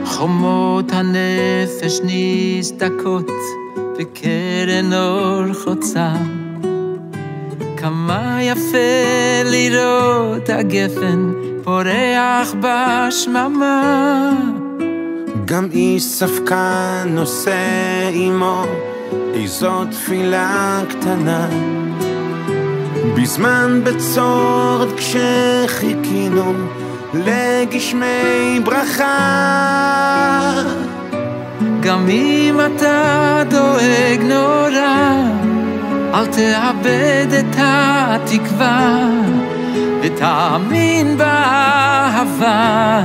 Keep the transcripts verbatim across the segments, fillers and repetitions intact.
חומות הנפש נסדקות בקרן אור חוצה. כמה יפה לראות הגפן פורח בשממה. גם איש ספקה נושא עמו איזו תפילה קטנה, בזמן בצורת כשחיכינו לגשמי ברכה. גם אם אתה דואג נורא, אל תאבד את התקווה ותאמין באהבה.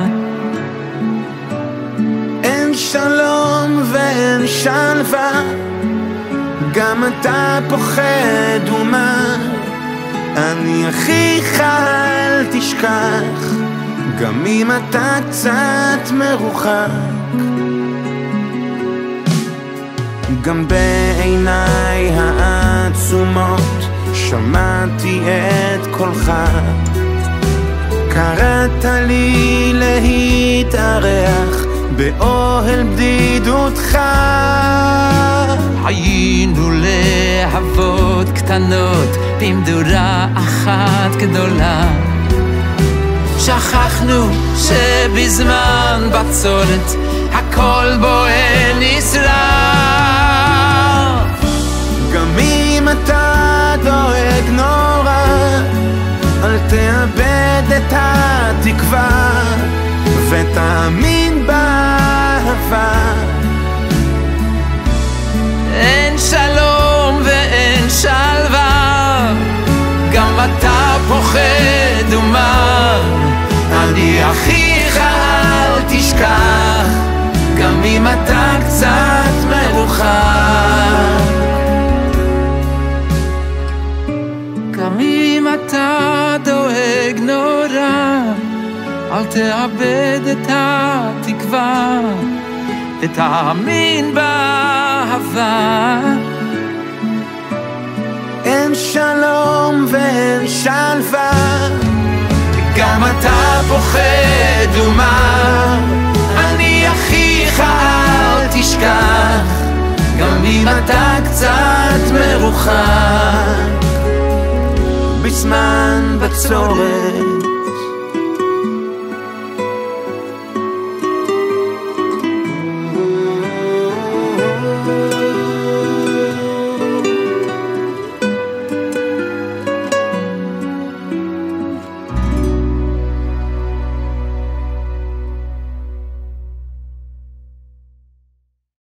אין שלום ואין שלווה, גם אתה פוחד ומה, אני אחיך אל תשכח, גם אם אתה קצת מרוחק. גם בעיניי העצומות שמעתי את קולך, קראת לי להתארח באוהל בדידותך. היינו להבות קטנות במדורה אחת גדולה, שכחנו שבזמן בצורת הכל בוער נשרף. גם אם אתה דואג נורא, אל תאבד את התקווה ותאמין באהבה. אין שלום ואין שלווה, גם אתה פוחד ומה, אני אחיך אל תשכח, גם אם אתה קצת מרוחק. גם אם אתה דואג נורא, אל תאבד את התקווה ותאמין באהבה. אין שלום ואין שלווה, גם אתה פוחד ומה, אני אחיך אל תשכח, גם אם אתה קצת מרוחק. בזמן בצורת